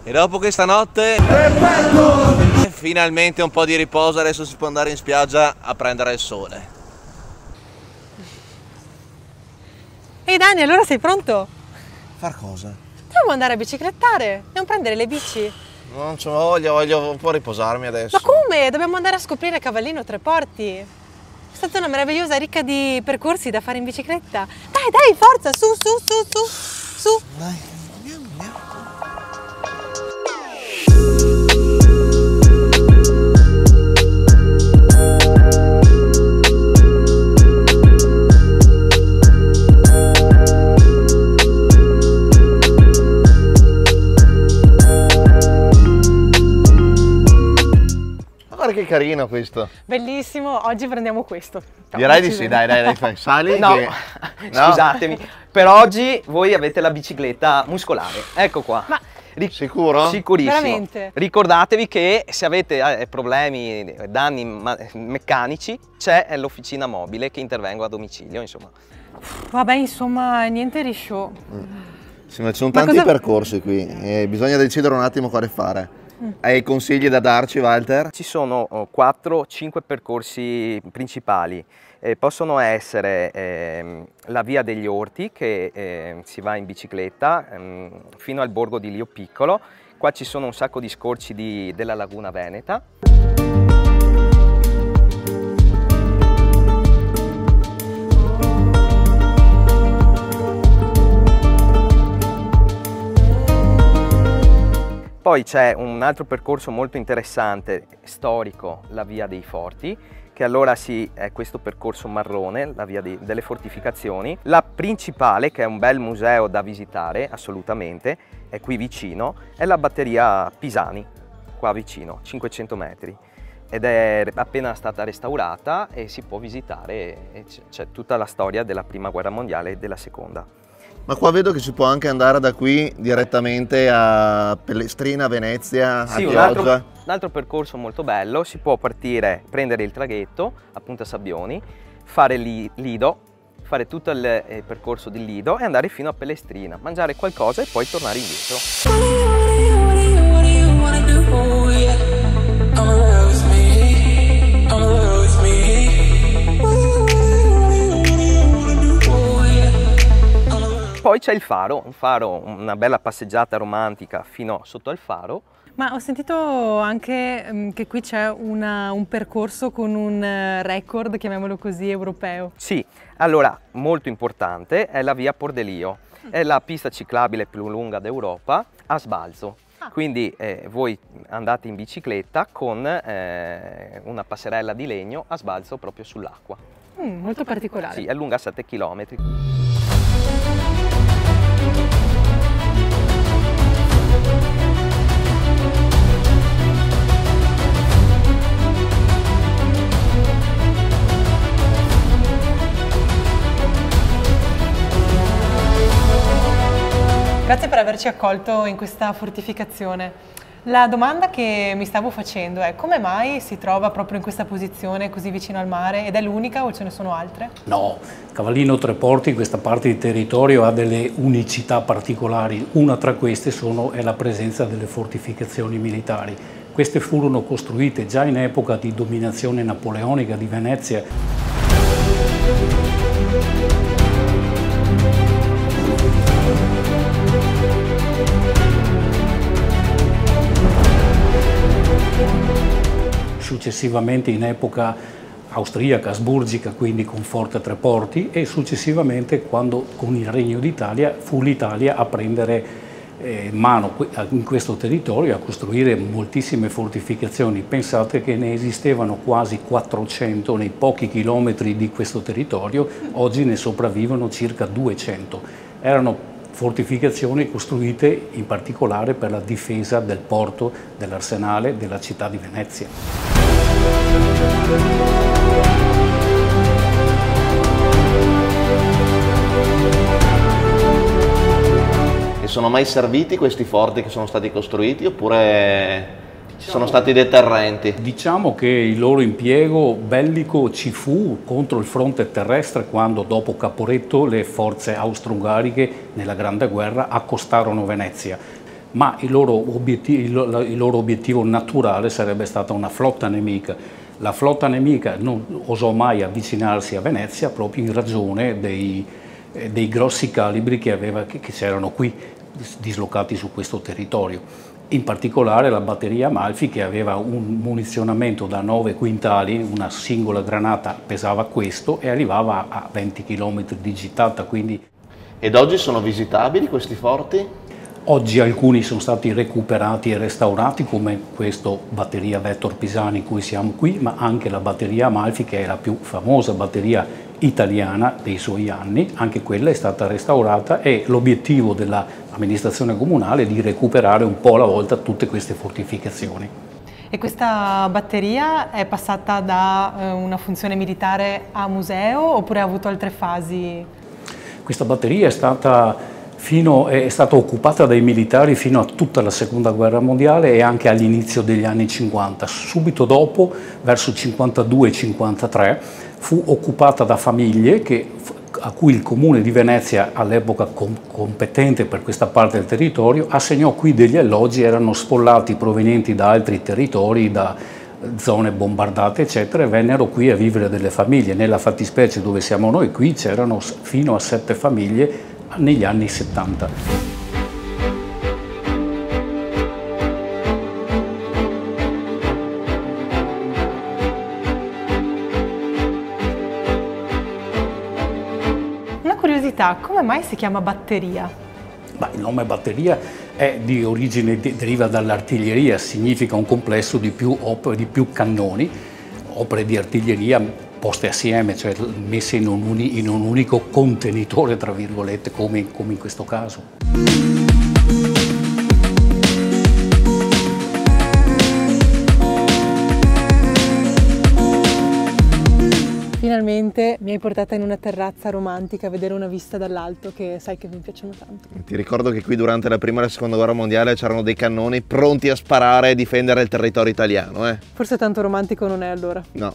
E dopo questa notte, finalmente un po' di riposo, adesso si può andare in spiaggia a prendere il sole. Ehi Dani, allora sei pronto? Far cosa? Dobbiamo andare a biciclettare, dobbiamo prendere le bici. Non c'ho voglia, voglio un po' riposarmi adesso. Ma come? Dobbiamo andare a scoprire Cavallino Tre Porti. È stata una meravigliosa, ricca di percorsi da fare in bicicletta. Dai, dai, forza, su, su, su, su, su. Dai, andiamo. Guarda che carino questo. Bellissimo, oggi prendiamo questo. Direi di sì, dai, sali. No, che... scusatemi, per oggi voi avete la bicicletta muscolare, ecco qua. Ma sicuro? Sicurissimo. veramente? Ricordatevi che se avete problemi, danni meccanici, c'è l'officina mobile che intervengo a domicilio, insomma. Vabbè, insomma, niente di show. Sì, ma ci sono tanti percorsi qui e bisogna decidere un attimo quale fare. Hai consigli da darci, Walter? Ci sono 4-5 percorsi principali. Possono essere la via degli Orti, che si va in bicicletta fino al borgo di Lio Piccolo. Qua ci sono un sacco di scorci della Laguna Veneta. Poi c'è un altro percorso molto interessante, storico, la via dei Forti, che allora è questo percorso marrone, la via delle fortificazioni. La principale, che è un bel museo da visitare, assolutamente, è qui vicino, è la batteria Pisani, qua vicino, 500 metri. Ed è appena stata restaurata e si può visitare, c'è tutta la storia della Prima Guerra Mondiale e della Seconda. Ma qua vedo che si può anche andare da qui direttamente a Pellestrina, Venezia, sì, a Chioggia. Un altro percorso molto bello, si può partire, prendere il traghetto a Punta Sabbioni, fare Lido, fare tutto il percorso di Lido e andare fino a Pellestrina, mangiare qualcosa e poi tornare indietro. Poi c'è il faro, una bella passeggiata romantica fino sotto al faro. Ma ho sentito anche che qui c'è un percorso con un record, chiamiamolo così, europeo. Sì, allora molto importante è la via Pordelio, è la pista ciclabile più lunga d'Europa a sbalzo. Quindi voi andate in bicicletta con una passerella di legno a sbalzo proprio sull'acqua. Molto particolare. Sì, è lunga 7 km. Grazie per averci accolto in questa fortificazione. La domanda che mi stavo facendo è: come mai si trova proprio in questa posizione così vicino al mare, ed è l'unica o ce ne sono altre? No, Cavallino Tre Porti, questa parte di territorio ha delle unicità particolari. Una tra queste è la presenza delle fortificazioni militari. Queste furono costruite già in epoca di dominazione napoleonica di Venezia. Successivamente in epoca austriaca, asburgica, quindi con Forte Tre Porti, e successivamente quando con il Regno d'Italia fu l'Italia a prendere mano in questo territorio, a costruire moltissime fortificazioni. Pensate che ne esistevano quasi 400 nei pochi chilometri di questo territorio, oggi ne sopravvivono circa 200. Erano fortificazioni costruite in particolare per la difesa del porto, dell'arsenale, della città di Venezia. E sono mai serviti questi forti che sono stati costruiti oppure sono stati deterrenti? Diciamo che il loro impiego bellico ci fu contro il fronte terrestre quando dopo Caporetto le forze austro-ungariche nella Grande Guerra accostarono Venezia. ma il loro obiettivo naturale sarebbe stata una flotta nemica. La flotta nemica non osò mai avvicinarsi a Venezia proprio in ragione dei grossi calibri che c'erano qui, dislocati su questo territorio. In particolare la batteria Amalfi, che aveva un munizionamento da 9 quintali, una singola granata pesava questo e arrivava a 20 km di gittata. Quindi... Ed oggi sono visitabili questi forti? Oggi alcuni sono stati recuperati e restaurati, come questo batteria Vettor Pisani in cui siamo qui, ma anche la batteria Amalfi, che è la più famosa batteria italiana dei suoi anni, anche quella è stata restaurata e l'obiettivo dell'amministrazione comunale è di recuperare un po' alla volta tutte queste fortificazioni. E questa batteria è passata da una funzione militare a museo oppure ha avuto altre fasi? Questa batteria è stata occupata dai militari fino a tutta la Seconda Guerra Mondiale e anche all'inizio degli anni 50. Subito dopo, verso 52-53, fu occupata da famiglie a cui il Comune di Venezia, all'epoca competente per questa parte del territorio, assegnò qui degli alloggi. Erano sfollati provenienti da altri territori, da zone bombardate eccetera, e vennero qui a vivere delle famiglie. Nella fattispecie dove siamo noi qui c'erano fino a 7 famiglie negli anni 70. Una curiosità, come mai si chiama batteria? Il nome batteria è di origine, deriva dall'artiglieria, significa un complesso di più cannoni, opere di artiglieria poste assieme, cioè messe in un unico contenitore, tra virgolette, come in questo caso. Finalmente mi hai portata in una terrazza romantica a vedere una vista dall'alto, che sai che mi piacciono tanto. Ti ricordo che qui durante la prima e la seconda guerra mondiale c'erano dei cannoni pronti a sparare e difendere il territorio italiano, eh? Forse tanto romantico non è allora. No.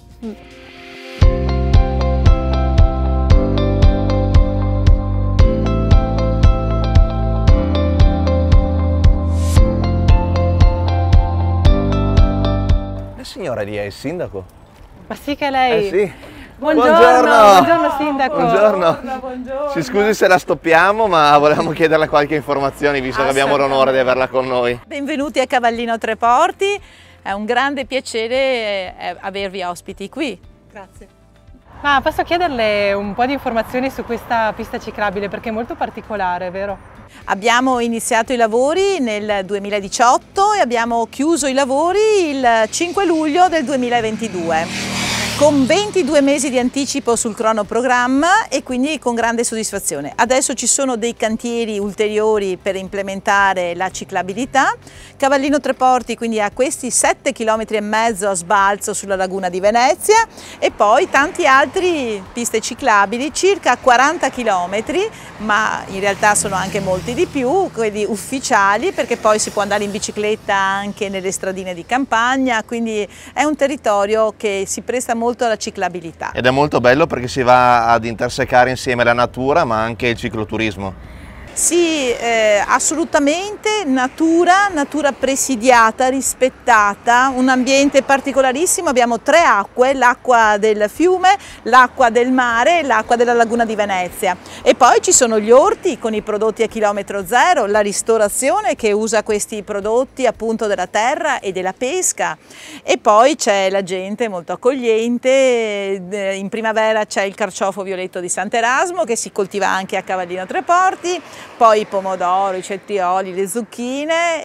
La signora lì è il sindaco? Ma sì che è lei? Sì. Buongiorno sindaco. Buongiorno. Ci scusi se la stoppiamo, ma volevamo chiederle qualche informazione visto che abbiamo l'onore di averla con noi. Benvenuti a Cavallino Treporti, è un grande piacere avervi ospiti qui. Grazie. Ma posso chiederle un po' di informazioni su questa pista ciclabile perché è molto particolare, vero? Abbiamo iniziato i lavori nel 2018 e abbiamo chiuso i lavori il 5 luglio del 2022. Con 22 mesi di anticipo sul cronoprogramma e quindi con grande soddisfazione. Adesso ci sono dei cantieri ulteriori per implementare la ciclabilità. Cavallino Treporti quindi ha questi 7,5 km a sbalzo sulla laguna di Venezia e poi tanti altri piste ciclabili, circa 40 km, ma in realtà sono anche molti di più, quelli ufficiali, perché poi si può andare in bicicletta anche nelle stradine di campagna, quindi è un territorio che si presta molto alla ciclabilità. Ed è molto bello perché si va ad intersecare insieme la natura ma anche il cicloturismo. Sì, assolutamente, natura presidiata, rispettata, un ambiente particolarissimo, abbiamo 3 acque, l'acqua del fiume, l'acqua del mare e l'acqua della laguna di Venezia. E poi ci sono gli orti con i prodotti a chilometro zero, la ristorazione che usa questi prodotti appunto della terra e della pesca, e poi c'è la gente molto accogliente, in primavera c'è il carciofo violetto di Sant'Erasmo che si coltiva anche a Cavallino Treporti, poi i pomodori, i cetrioli, le zucchine.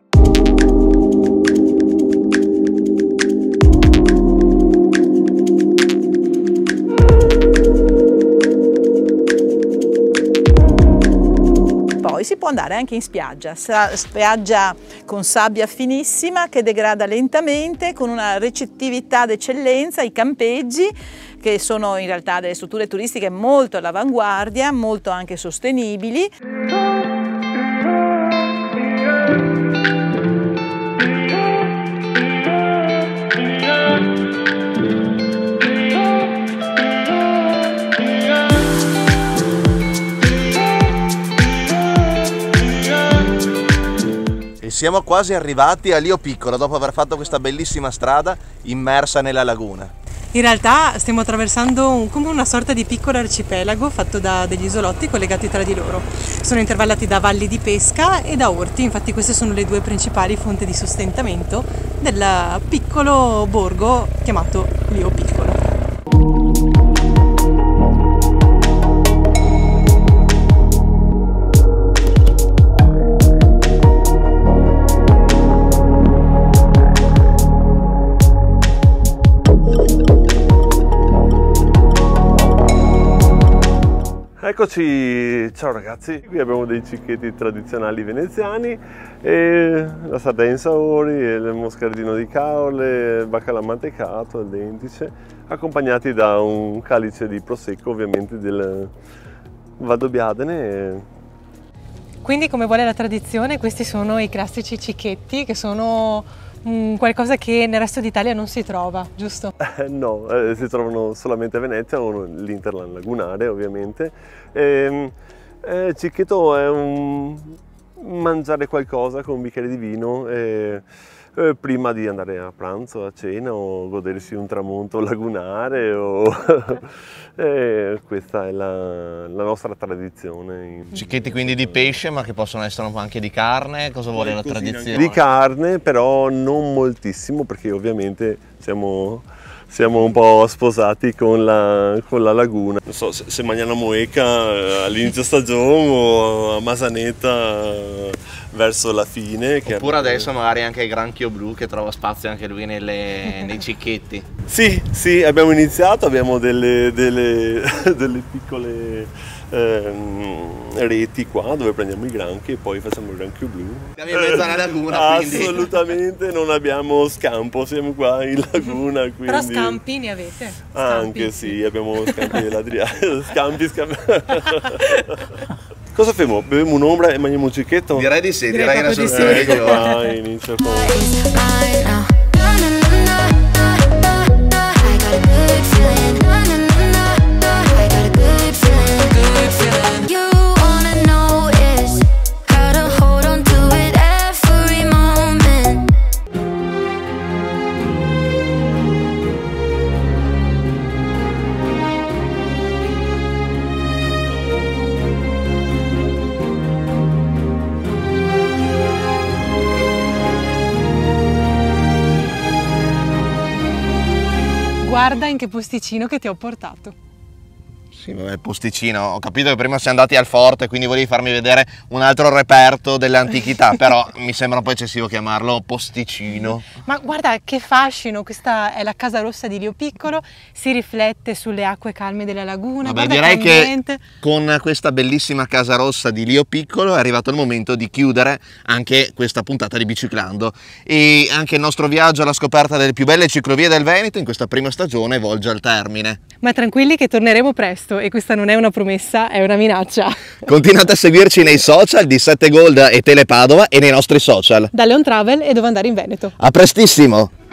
Poi si può andare anche in spiaggia con sabbia finissima che degrada lentamente, con una recettività d'eccellenza, i campeggi che sono in realtà delle strutture turistiche molto all'avanguardia, molto anche sostenibili. Il siamo quasi arrivati a Lio Piccolo dopo aver fatto questa bellissima strada immersa nella laguna. In realtà stiamo attraversando come una sorta di piccolo arcipelago fatto da degli isolotti collegati tra di loro. Sono intervallati da valli di pesca e da orti, infatti queste sono le due principali fonti di sostentamento del piccolo borgo chiamato Lio Piccolo. Eccoci, ciao ragazzi, qui abbiamo dei cicchetti tradizionali veneziani, e la sardegna in saori, il moscardino di caole, il baccalà mantecato, il dentice, accompagnati da un calice di prosecco, ovviamente del Valdobbiadene. Quindi, come vuole la tradizione, questi sono i classici cicchetti che sono qualcosa che nel resto d'Italia non si trova, giusto? No, si trovano solamente a Venezia o l'Interland lagunare, ovviamente. Cicchetto è un mangiare qualcosa con un bicchiere di vino prima di andare a pranzo, a cena o godersi un tramonto lagunare. Questa è la nostra tradizione. Cicchetti quindi di pesce, ma che possono essere anche di carne, cosa vuole la tradizione? Di carne, però non moltissimo, perché ovviamente siamo un po' sposati con la laguna. Non so se mangiano a Moeca all'inizio stagione o a Masaneta verso la fine. Oppure adesso magari anche il granchio blu, che trova spazio anche lui nei cicchetti. Sì, abbiamo iniziato, abbiamo delle piccole reti qua dove prendiamo i granchi e poi facciamo il granchio blu. Siamo in mezzo alla laguna, quindi assolutamente non abbiamo scampo, siamo qua in laguna, quindi... Però scampi ne avete? Anche sì, abbiamo scampi dell'Adriatico. Scampi. Cosa facciamo? Beviamo un'ombra e mangiamo un cicchetto? Direi di sì, direi che proprio era di sì. Vai, inizio con... Guarda in che posticino che ti ho portato. Sì, vabbè, posticino, ho capito che prima siamo andati al forte, quindi volevi farmi vedere un altro reperto delle antichità, però mi sembra un po' eccessivo chiamarlo posticino. Ma guarda che fascino, questa è la Casa Rossa di Lio Piccolo, si riflette sulle acque calme della laguna. Vabbè, direi che con questa bellissima Casa Rossa di Lio Piccolo è arrivato il momento di chiudere anche questa puntata di Biciclando, e anche il nostro viaggio alla scoperta delle più belle ciclovie del Veneto in questa prima stagione volge al termine. Ma tranquilli che torneremo presto, e questa non è una promessa, è una minaccia. Continuate a seguirci nei social di 7 Gold e Telepadova e nei nostri social. Da Leon Travel e Dove Andare in Veneto. A prestissimo!